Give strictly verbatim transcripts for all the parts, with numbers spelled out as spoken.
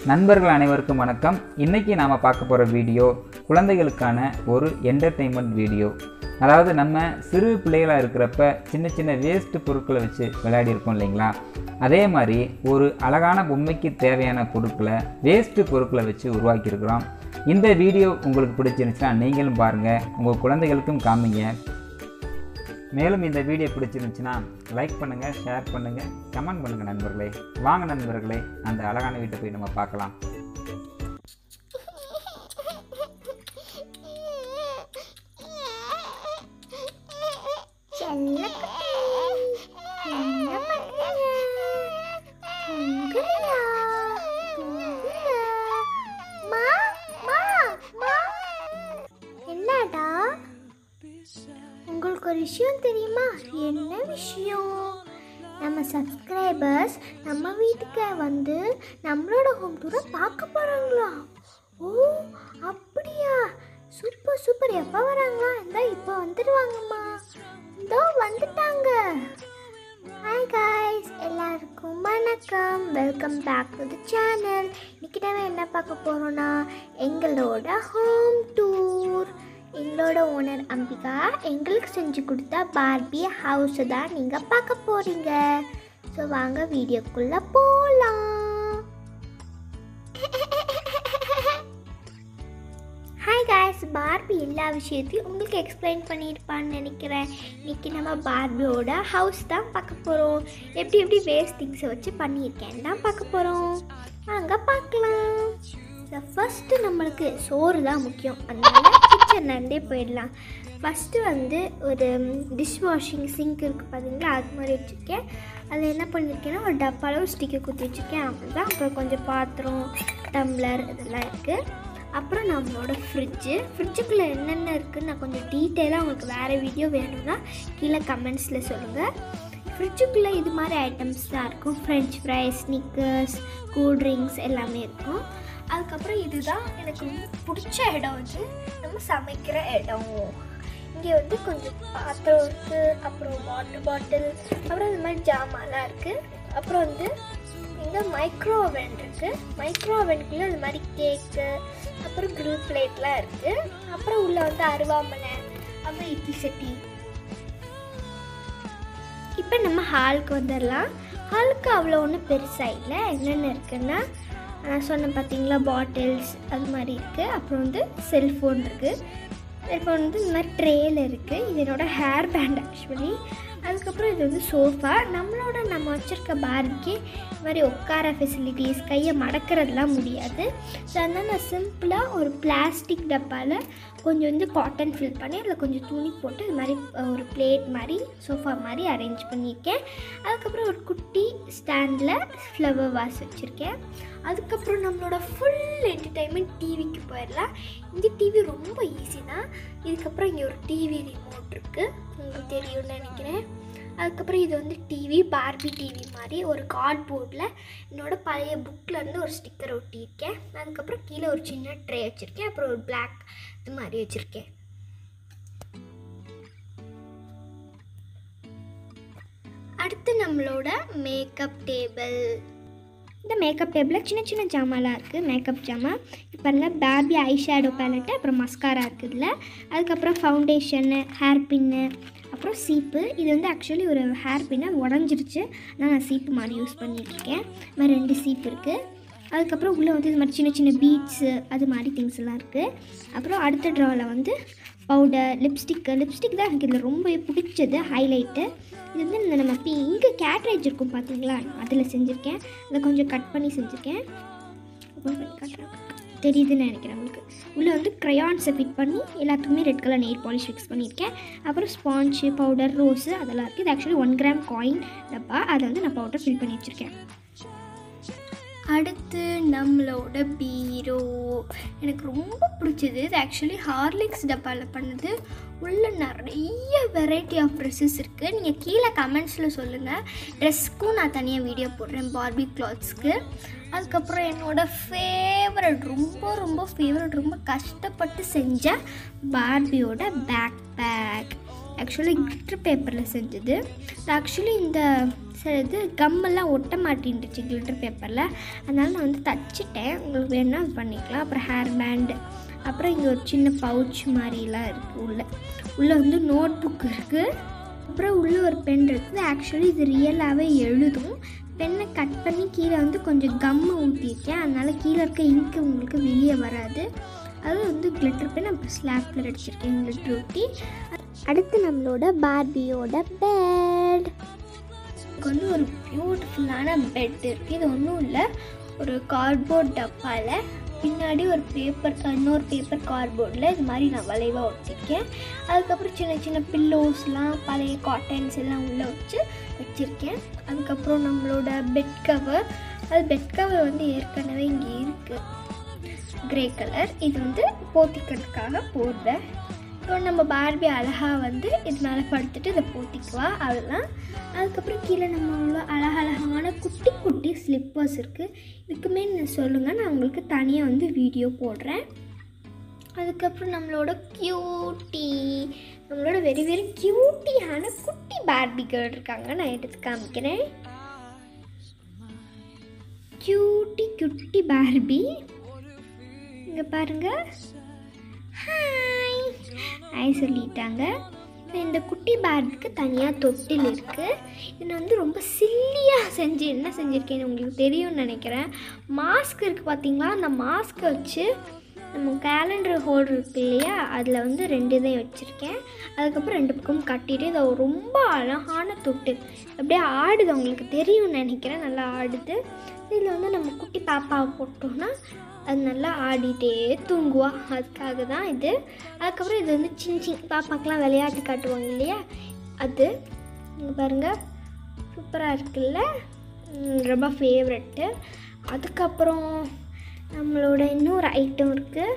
நண்பர்கள் அனைவருக்கும் வணக்கம். இன்றைக்கி நாம் பார்க்க போகிற வீடியோ குழந்தைகளுக்கான ஒரு என்டர்டெயின்மெண்ட் வீடியோ. அதாவது நம்ம சிறு பிள்ளைகளாக இருக்கிறப்ப சின்ன சின்ன வேஸ்ட்டு பொருட்களை வச்சு விளையாடி இருக்கோம் இல்லைங்களா, அதே மாதிரி ஒரு அழகான பொம்மைக்கு தேவையான பொருட்களை வேஸ்ட்டு பொருட்களை வச்சு உருவாக்கியிருக்கிறோம். இந்த வீடியோ உங்களுக்கு பிடிச்சிருந்துச்சுன்னா நீங்களும் பாருங்கள், உங்கள் குழந்தைகளுக்கும் காமிங்க. மேலும் இந்த வீடியோ பிடிச்சிருந்துச்சுன்னா லைக் பண்ணுங்கள், ஷேர் பண்ணுங்கள், கமெண்ட் பண்ணுங்கள் நண்பர்களே. வாங்க நண்பர்களே, அந்த அழகான வீட்டை போய் நம்ம பார்க்கலாம். என்னடா உங்களுக்கு ஒரு விஷயம் தெரியுமா? என்ன விஷயம்? நம்ம சப்ஸ்கிரைபர்ஸ் நம்ம வீட்டுக்கு வந்து நம்மளோட ஹோம் டூரை பார்க்க போகிறாங்களா? ஓ அப்படியா, சூப்பர் சூப்பர். எப்போ வராங்களா? இந்த இப்போ வந்துடுவாங்கம்மா. இதோ வந்துட்டாங்க. ஹாய் காய்ஸ், எல்லாருக்கும் வணக்கம். Welcome back to the channel. இன்னைக்கு நம்ம என்ன பார்க்க போகிறோன்னா எங்களோட ஹோம் டூர். எங்களோட ஓனர் அம்பிகா எங்களுக்கு செஞ்சு கொடுத்தா பார்பி ஹவுஸை தான் நீங்கள் பார்க்க போகிறீங்க. ஸோ வாங்க வீடியோக்குள்ளே போகலாம். ஹாய் காய்ஸ், பார்பி எல்லா விஷயத்தையும் உங்களுக்கு எக்ஸ்பிளைன் பண்ணியிருப்பான்னு நினைக்கிறேன். இன்றைக்கி நம்ம பார்பியோட ஹவுஸ் தான் பார்க்க போகிறோம். எப்படி எப்படி வேஸ்ட் திங்ஸை வச்சு பண்ணியிருக்கேன்னு தான் பார்க்க போகிறோம். வாங்க பார்க்கலாம். ஃபஸ்ட்டு நம்மளுக்கு சோறு தான் முக்கியம், அதனால கிச்சன்லேருந்தே போயிடலாம். ஃபஸ்ட்டு வந்து ஒரு டிஷ் வாஷிங் சிங்க் இருக்குது பார்த்தீங்களா, அது மாதிரி வச்சுருக்கேன். அதில் என்ன பண்ணியிருக்கேன்னா ஒரு டப்பாவில் ஒரு ஸ்டிக்கை குத்தி வச்சுருக்கேன். அப்புறம் அப்புறம் கொஞ்சம் பாத்திரம், டம்ளர் இதெல்லாம் இருக்குது. அப்புறம் நம்மளோட ஃப்ரிட்ஜு ஃப்ரிட்ஜுக்குள்ளே என்னென்ன இருக்குதுன்னு நான் கொஞ்சம் டீட்டெயிலாக உங்களுக்கு வேறு வீடியோ வேணும்னா கீழே கமெண்ட்ஸில் சொல்லுங்கள். ஃப்ரிட்ஜுக்குள்ளே இது மாதிரி ஐட்டம்ஸ் தான் இருக்கும். ஃப்ரெஞ்ச் ஃப்ரைஸ், ஸ்னிக்கர்ஸ், கூல்ட்ரிங்க்ஸ் எல்லாமே இருக்கும். அதுக்கப்புறம் இதுதான் எனக்கு ரொம்ப பிடிச்ச இடம், வந்து நம்ம சமைக்கிற இடம். இங்கே வந்து கொஞ்சம் பாத்திரம் இருக்குது, அப்புறம் வாட்டர் பாட்டில், அப்புறம் இந்த மாதிரி ஜாமான்லாம் இருக்குது. அப்புறம் வந்து இங்கே மைக்ரோ ஓவன் இருக்குது. மைக்ரோ ஓவனுக்குள்ளே இந்த மாதிரி கேக்கு, அப்புறம் கிரில் பிளேட்லாம் இருக்குது. அப்புறம் உள்ளே வந்து அருவாமனை, அப்புறம் இட்லி சட்டி. இப்போ நம்ம ஹாலுக்கு வந்துடலாம். ஹாலுக்கு அவ்வளோ ஒன்றும் பெருசாக இல்லை. என்னென்ன இருக்குன்னா நான் சொன்னேன் பார்த்தீங்களா, பாட்டில்ஸ் அது மாதிரி இருக்குது. அப்புறம் வந்து செல்ஃபோன் இருக்குது. செல்ஃபோன் வந்து இந்த மாதிரி ட்ரேயில் இருக்குது. இது என்னோடய ஹேர் பேண்ட் ஆக்சுவலி. அதுக்கப்புறம் இது வந்து சோஃபா. நம்மளோட நம்ம வச்சுருக்க பார்பிக்கு இது மாதிரி உட்கார ஃபெசிலிட்டிஸ், கையை மடக்கிறதுலாம் முடியாது. ஸோ அதனால் நான் சிம்பிளாக ஒரு பிளாஸ்டிக் டப்பாவில் கொஞ்சம் வந்து காட்டன் ஃபில் பண்ணி அதில் கொஞ்சம் துணி போட்டு இது மாதிரி ஒரு பிளேட் மாதிரி சோஃபா மாதிரி அரேஞ்ச் பண்ணியிருக்கேன். அதுக்கப்புறம் ஒரு குட்டி ஸ்டாண்டில் ஃப்ளவர் வாஸ் வச்சுருக்கேன். அதுக்கப்புறம் நம்மளோட ஃபுல் என்டர்டைன்மெண்ட் டிவிக்கு போயிடலாம். இந்த டிவி ரொம்ப ஈஸி தான். இதுக்கப்புறம் இங்கே ஒரு டிவி ரிமோட் இருக்குது, உங்களுக்கு தெரியும்னு நினைக்கிறேன். அதுக்கப்புறம் இது வந்து டிவி, பார்பி டிவி மாதிரி ஒரு கார்ட்போர்டில் என்னோடய பழைய புக்கிலேருந்து ஒரு ஸ்டிக்கர் ஒட்டியிருக்கேன். அதுக்கப்புறம் கீழே ஒரு சின்ன ட்ரே வச்சுருக்கேன். அப்புறம் ஒரு பிளாக் இது மாதிரி வச்சுருக்கேன். அடுத்து நம்மளோட மேக்கப் டேபிள். இந்த மேக்கப் டேபிளில் சின்ன சின்ன ஜாமான்லாம் இருக்குது, மேக்கப் ஜாமான். இப்போ பாருங்கள், பேபி ஐ ஷேடோ பேலட்டு, அப்புறம் மஸ்காரா இருக்குது இதில். அதுக்கப்புறம் ஃபவுண்டேஷனு, ஹேர் பின்னு, அப்புறம் சீப்பு. இது வந்து ஆக்சுவலி ஒரு ஹேர் பின்னு, அது உடஞ்சிருச்சு. ஆனால் நான் சீப்பு மாதிரி யூஸ் பண்ணிகிட்ருக்கேன். இது மாதிரி ரெண்டு சீப்பு இருக்குது. அதுக்கப்புறம் உள்ளே வந்து இது மாதிரி சின்ன சின்ன பீட்ஸு அது மாதிரி திங்ஸ் எல்லாம் இருக்குது. அப்புறம் அடுத்த ட்ராவில் வந்து பவுடர், லிப்ஸ்டிக்கு. லிப்ஸ்டிக் தான் எனக்கு இதில் ரொம்ப பிடிச்சது, ஹைலைட்டு. இது வந்து இந்த நம்ம பி இங்கே கேட்ரேஜ் இருக்கும் பார்த்தீங்களா, அதில் செஞ்சுருக்கேன். அதை கொஞ்சம் கட் பண்ணி செஞ்சுருக்கேன். ஓப்பன் பண்ணி காட்டுறேன், தெரியுதுன்னு நினைக்கிறேன் உங்களுக்கு. உள்ளே வந்து க்ரையான்ஸை ஃபிட் பண்ணி எல்லாத்துக்குமே red colour nail polish fix பண்ணியிருக்கேன். அப்புறம் ஸ்பாஞ்சு, பவுடர், ரோஸு அதெல்லாம் இருக்குது. இது ஆக்சுவலி ஒன் கிராம் காயின் டப்பா, அதை வந்து நான் பவுடர் ஃபில் பண்ணி வச்சுருக்கேன். அடுத்து நம்மளோட பீரோ எனக்கு ரொம்ப பிடிச்சது. இது ஆக்சுவலி ஹார்லிக்ஸ் டப்பாவில் பண்ணது. உள்ளே நிறைய வெரைட்டி ஆஃப் ட்ரெஸ்ஸஸ் இருக்குது. நீங்கள் கீழே கமெண்ட்ஸில் சொல்லுங்கள். ட்ரெஸ்க்கும் நான் தனியாக வீடியோ போடுறேன், பார்பி கிளாத்ஸ்க்கு. அதுக்கப்புறம் என்னோடய ஃபேவரட், ரொம்ப ரொம்ப ஃபேவரட், ரொம்ப கஷ்டப்பட்டு செஞ்ச பார்பியோட பேக் பேக். ஆக்சுவலி கிளிட்டர் பேப்பரில் செஞ்சது. ஆக்சுவலி இந்த சில இது கம்மெல்லாம் ஒட்ட மாட்டேன்டுச்சு கிளிட்டர் பேப்பரில். அதனால் நான் வந்து தச்சுட்டேன். உங்களுக்கு வேணுன்னா அது பண்ணிக்கலாம். அப்புறம் ஹேர் பேண்டு, அப்புறம் இங்கே ஒரு சின்ன பவுச் மாதிரிலாம் இருக்குது. உள்ளே உள்ளே வந்து நோட் புக் இருக்குது. அப்புறம் உள்ளே ஒரு பென் இருக்குது. ஆக்சுவலி இது ரியலாகவே எழுதும். பெண்ணை கட் பண்ணி கீழே வந்து கொஞ்சம் கம்மை ஊற்றிருக்கேன். அதனால் கீழே இருக்க இங்கு உங்களுக்கு வெளியே வராது. அது வந்து கிளிட்டர் பென். அப்புறம் ஸ்லாப்பில் அடிச்சிருக்கேன் கிளிட்டர் ஊற்றி. அடுத்து நம்மளோட பார்பியோட பெட். இதுக்கு வந்து ஒரு பியூட்டிஃபுல்லான பெட் இருக்குது. இது ஒன்றும் இல்லை, ஒரு கார்ட்போர்ட் டப்பாவில் பின்னாடி ஒரு பேப்பர், இன்னொரு பேப்பர் கார்ட்போர்டில் இது மாதிரி நான் வளைவாக ஒட்டியிருக்கேன். அதுக்கப்புறம் சின்ன சின்ன பில்லோஸ்லாம் பழைய காட்டன்ஸ் எல்லாம் உள்ளே வச்சு வச்சுருக்கேன். அதுக்கப்புறம் நம்மளோட பெட் கவர். அது பெட் கவர் வந்து ஏற்கனவே இங்கே இருக்குது, க்ரே கலர். இது வந்து போத்திக்கிறதுக்காக போடுறேன். ஸோ நம்ம பார்பி அழகாக வந்து இது மேலே படுத்துட்டு இதை போத்திக்குவா, அவ்வளோதான். அதுக்கப்புறம் கீழே நம்மளோட அழகழகான குட்டி குட்டி ஸ்லிப்பர்ஸ் இருக்குது. இதுக்குமே நான் சொல்லுங்கள், நான் உங்களுக்கு தனியாக வந்து வீடியோ போடுறேன். அதுக்கப்புறம் நம்மளோட க்யூட்டி, நம்மளோட வெரி வெரி க்யூட்டியான குட்டி பார்பி கேர்ள் இருக்காங்க. நான் எடுத்து காமிக்கிறேன். க்யூட்டி குட்டி பார்பி இங்கே பாருங்கள். ஹாய் ஹாய் சொல்லிட்டாங்க. இந்த குட்டி பார்பிக்கு தனியாக தொட்டில் இருக்குது. இது நான் வந்து ரொம்ப சில்லியாக செஞ்சு என்ன செஞ்சுருக்கேன்னு உங்களுக்கு தெரியும்னு நினைக்கிறேன். மாஸ்க் இருக்குது பார்த்தீங்களா, அந்த மாஸ்க்கை வச்சு நம்ம கேலண்டர் ஹோல்டர் இருக்குது இல்லையா, அதில் வந்து ரெண்டு இதையும் வச்சுருக்கேன். அதுக்கப்புறம் ரெண்டு பக்கமும் கட்டிட்டு இதை ரொம்ப அழகான தொட்டு அப்படியே ஆடுது, உங்களுக்கு தெரியும்னு நினைக்கிறேன். நல்லா ஆடுது. இதில் வந்து நம்ம குட்டி பாப்பாவை போட்டோம்னா அது நல்லா ஆடிட்டே தூங்குவா, அதுக்காக தான் இது. அதுக்கப்புறம் இது வந்து சின்ன சின்ன பாப்பாக்கெலாம் விளையாட்டு காட்டுவாங்க இல்லையா, அது இங்கே பாருங்கள் சூப்பராக இருக்குல்ல, ரொம்ப ஃபேவரெட்டு. அதுக்கப்புறம் நம்மளோட இன்னொரு ஐட்டம் இருக்குது.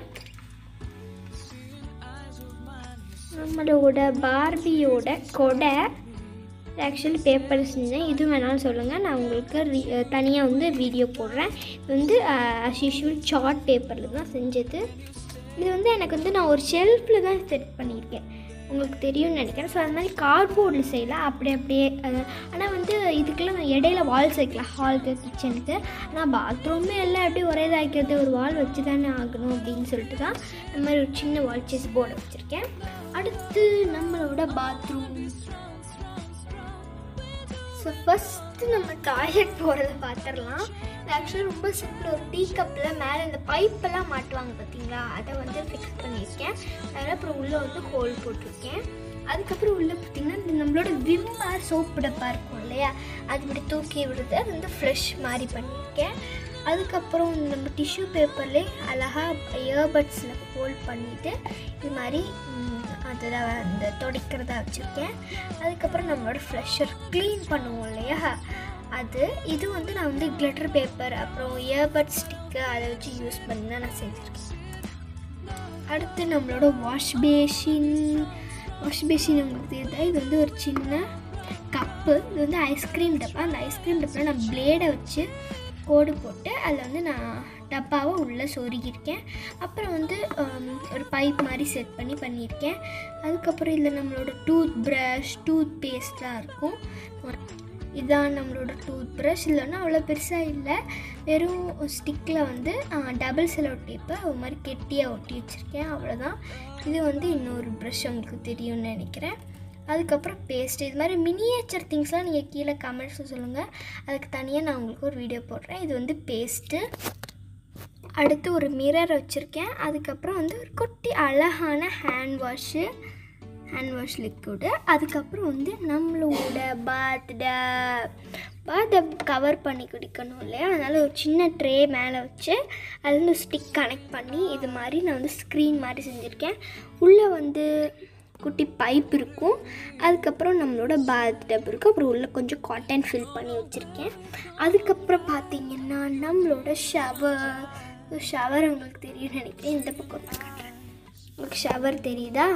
நம்மளோட பார்பியோட கொடை. ஆக்சுவலி பேப்பர் செஞ்சேன். இது வேணாலும் சொல்லுங்கள், நான் உங்களுக்கு தனியாக வந்து வீடியோ போடுறேன். இது வந்து அஸ் யூஷுவல் சார்ட் பேப்பரில் தான் செஞ்சது. இது வந்து எனக்கு வந்து நான் ஒரு ஷெல்ஃபில் தான் செட் பண்ணியிருக்கேன், உங்களுக்கு தெரியும்னு நினைக்கிறேன். ஸோ அது மாதிரி கார்ட்போர்டில் செய்யலாம், அப்படி அப்படியே. ஆனால் வந்து இதுக்கெல்லாம் நான் இடையில வால் சேர்க்கலாம், ஹாலுக்கு கிச்சனுக்கு. ஆனால் பாத்ரூமே எல்லாம் அப்படியே ஒரே இதாக்கிறது, ஒரு வால் வச்சு தானே ஆகணும் அப்படின்னு சொல்லிட்டு தான் இந்த மாதிரி ஒரு சின்ன வால் செஸ் போர்டு வச்சுருக்கேன். அடுத்து நம்மளோட பாத்ரூம். ஸோ ஃபஸ்ட்டு நம்ம டாய்லெட் போகிறத பார்த்துடலாம். இது ஆக்சுவலி ரொம்ப சிம்பிள். ஒரு டீ கப்பில் மேலே இந்த பைப்பெல்லாம் மாட்டுவாங்க பார்த்தீங்களா, அதை வந்து ஃபிக்ஸ் பண்ணியிருக்கேன். அதில் அப்புறம் உள்ளே வந்து ஹோல் போட்டிருக்கேன். அதுக்கப்புறம் உள்ளே பார்த்திங்கன்னா இந்த நம்மளோட விம் பார் சோப்பு டப்பா இருக்கும் இல்லையா, அது இப்படி தூக்கி விடுது, அது வந்து ஃப்ரெஷ் மாதிரி பண்ணியிருக்கேன். அதுக்கப்புறம் நம்ம டிஷ்யூ பேப்பர்லேயே அழகாக இயர்பட்ஸில் ஹோல்ட் பண்ணிவிட்டு இது மாதிரி அதில் அந்த துடைக்கிறதா வச்சுருக்கேன். அதுக்கப்புறம் நம்மளோட ஃப்ளஷர் க்ளீன் பண்ணுவோம் இல்லையா, அது இது வந்து நான் வந்து கிளிட்டர் பேப்பர் அப்புறம் இயர்பட் ஸ்டிக்கு அதை வச்சு யூஸ் பண்ணி தான் நான் செஞ்சுருக்கேன். அடுத்து நம்மளோட வாஷ் பேஷின். வாஷ் பேஷின் உங்களுக்கு தெரியுதா, இது வந்து ஒரு சின்ன கப்பு. இது வந்து ஐஸ்கிரீம் டப்பா. அந்த ஐஸ்கிரீம் டப்பாவில் நான் பிளேடை வச்சு கோடு போட்டு அதில் வந்து நான் டப்பாவை உள்ளே சொருகியிருக்கேன். அப்புறம் வந்து ஒரு பைப் மாதிரி செட் பண்ணி பண்ணியிருக்கேன். அதுக்கப்புறம் இதில் நம்மளோட டூத் ப்ரஷ், டூத் பேஸ்ட்லாம் இருக்கும். இதுதான் நம்மளோட டூத் ப்ரஷ். இல்லைன்னா அவ்வளோ பெருசாக இல்லை, வெறும் ஸ்டிக்கில் வந்து டபுள் செலோ டேப்பை ஒரு மாதிரி கெட்டியாக ஒட்டி வச்சுருக்கேன், அவ்வளோதான். இது வந்து இன்னொரு ப்ரஷ் உங்களுக்கு தெரியும்னு நினைக்கிறேன். அதுக்கப்புறம் பேஸ்ட்டு. இது மாதிரி மினியேச்சர் திங்ஸ்லாம் நீங்கள் கீழே கமெண்ட்ஸில் சொல்லுங்கள், அதுக்கு தனியாக நான் உங்களுக்கு ஒரு வீடியோ போடுறேன். இது வந்து பேஸ்ட்டு. அடுத்து ஒரு மிரர் வச்சுருக்கேன். அதுக்கப்புறம் வந்து ஒரு குட்டி அழகான hand wash, hand wash liquid. அதுக்கப்புறம் வந்து நம்மளோட பாத்டா பாத் கவர் பண்ணி குடிக்கணும் இல்லையா, அதனால் ஒரு சின்ன ட்ரே மேலே வச்சு அது வந்து ஸ்டிக் கனெக்ட் பண்ணி இது மாதிரி நான் வந்து ஸ்க்ரீன் மாதிரி செஞ்சுருக்கேன். உள்ளே வந்து குட்டி பைப் இருக்கும். அதுக்கப்புறம் நம்மளோட பாத் டப் இருக்கும். அப்புறம் உள்ளே கொஞ்சம் காட்டன் ஃபில் பண்ணி வச்சுருக்கேன். அதுக்கப்புறம் பார்த்திங்கன்னா நம்மளோட ஷவர். ஷவர் உங்களுக்கு தெரியும்னு நினைக்கிறேன். இந்த பக்கம் நான் காட்டுறேன், உங்களுக்கு ஷவர் தெரியுதா,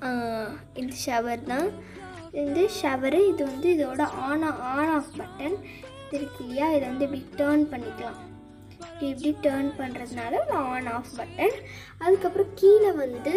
இந்த ஷவர் தான். இது ஷவரு. இது வந்து இதோட ஆன் ஆன் ஆஃப் பட்டன் இது இருக்கு இல்லையா, இதை வந்து இப்படி டேர்ன் பண்ணிக்கலாம். இப்படி இப்படி டேர்ன் பண்ணுறதுனால ஒரு ஆன் ஆஃப் பட்டன். அதுக்கப்புறம் கீழே வந்து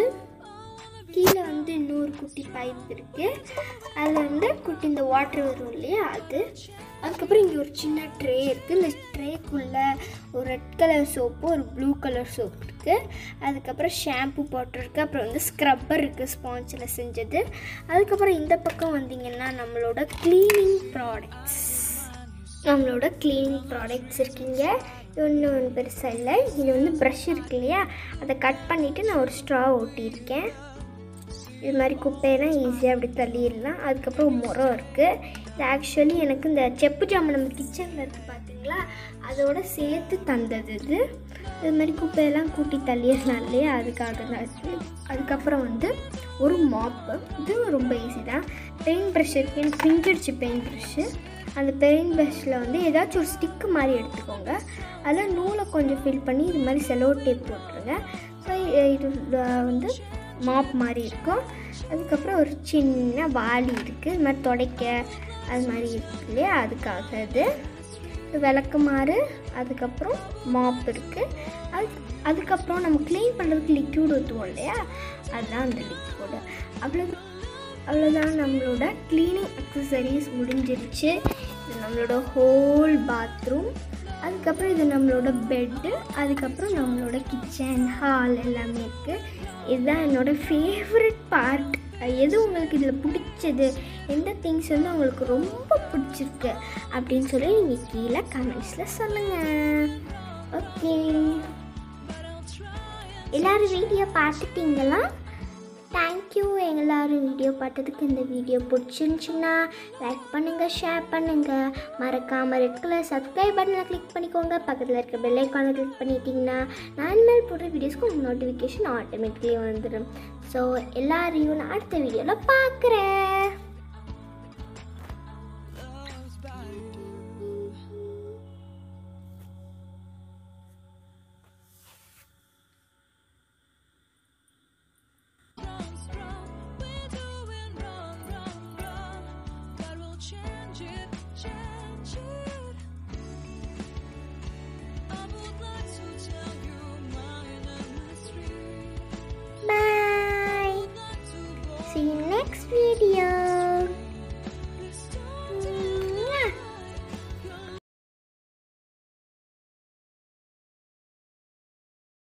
கீழே வந்து இன்னொரு குட்டி பைப் இருக்குது. அதில் வந்து குட்டி இந்த வாட்டர் வரும் இல்லையா அது. அதுக்கப்புறம் இங்கே ஒரு சின்ன ட்ரே இருக்குது. இந்த ட்ரேக்குள்ளே ஒரு ரெட் கலர் சோப்பு ஒரு ப்ளூ கலர் சோப் இருக்குது. அதுக்கப்புறம் ஷாம்பு போட்டிருக்கு. அப்புறம் வந்து ஸ்க்ரப்பர் இருக்குது ஸ்பாஞ்சில் செஞ்சது. அதுக்கப்புறம் இந்த பக்கம் வந்தீங்கன்னா நம்மளோட க்ளீனிங் ப்ராடக்ட்ஸ் நம்மளோட க்ளீனிங் ப்ராடக்ட்ஸ் இருக்குங்க. ஒன்று ஒன்று பெருசாக இல்லை. இது வந்து ப்ரஷ் இருக்கு இல்லையா, அதை கட் பண்ணிவிட்டு நான் ஒரு ஸ்ட்ரா ஓட்டியிருக்கேன். இது மாதிரி குப்பையெல்லாம் ஈஸியாக அப்படி தள்ளிடலாம். அதுக்கப்புறம் முறம் இருக்குது. இது ஆக்சுவலி எனக்கு இந்த செப்பு ஜாமான் நம்ம கிச்சனில் இருக்குது பார்த்தீங்களா, அதோட சேர்த்து தந்தது இது. இது மாதிரி குப்பையெல்லாம் கூட்டி தள்ளிடலாம் இல்லையா, அதுக்காக தான் இருக்குது. அதுக்கப்புறம் வந்து ஒரு மாப்பு. இது ரொம்ப ஈஸி தான். பெயிண்ட் ப்ரஷ் இருக்குது. எனக்கு பிஞ்சிடுச்சு பெயிண்ட் ப்ரஷ்ஷு. அந்த பெயிண்ட் ப்ரஷ்ஷில் வந்து ஏதாச்சும் ஒரு ஸ்டிக்கு மாதிரி எடுத்துக்கோங்க. அதில் நூலை கொஞ்சம் ஃபில் பண்ணி இது மாதிரி செலோ டேப் போட்டுருங்க. ஸோ இது வந்து மாப் மாதிரி இருக்கும். அதுக்கப்புறம் ஒரு சின்ன வாளி இருக்குது. இது மாதிரி துடைக்க அது மாதிரி இருக்கு இல்லையா, அதுக்காக இது விளக்குமாறு. அதுக்கப்புறம் மாப் இருக்குது. அது அதுக்கப்புறம் நம்ம க்ளீன் பண்ணுறதுக்கு லிக்யூட் ஊற்றுவோம் இல்லையா, அதுதான் அந்த லிக்யூடு. அவ்வளோ அவ்வளோதான் நம்மளோட க்ளீனிங் அக்சசரிஸ் முடிஞ்சிருச்சு. இது நம்மளோட ஹோல் பாத்ரூம். அதுக்கப்புறம் இது நம்மளோட பெட்டு. அதுக்கப்புறம் நம்மளோட கிச்சன் ஹால் எல்லாமே இருக்குது. இதுதான் என்னோடய ஃபேவரட் பார்ட். எது உங்களுக்கு இதில் பிடிச்சது, எந்த திங்ஸ் வந்து உங்களுக்கு ரொம்ப பிடிச்சிருக்கு அப்படின்னு சொல்லி நீங்கள் கீழே கமெண்ட்ஸில் சொல்லுங்கள். ஓகே, எல்லோரும் வீடியோ பார்த்துட்டிங்களா? தேங்க்யூ. எல்லோரும் வீடியோ பார்த்ததுக்கு. இந்த வீடியோ பிடிச்சிருந்துச்சுன்னா லைக் பண்ணுங்கள், ஷேர் பண்ணுங்கள். மறக்காமல் ரெட் கலர் சப்ஸ்கிரைப் பட்டனை கிளிக் பண்ணிக்கோங்க. பக்கத்தில் இருக்க பெல் ஐக்கானை கிளிக் பண்ணிட்டீங்கன்னா நான் இனிமேல் போடுற வீடியோஸ்க்கு உங்கள் நோட்டிஃபிகேஷன் ஆட்டோமேட்டிக்கலி வந்துடும். ஸோ எல்லாரையும் நான் அடுத்த வீடியோவில் பார்க்குறேன்.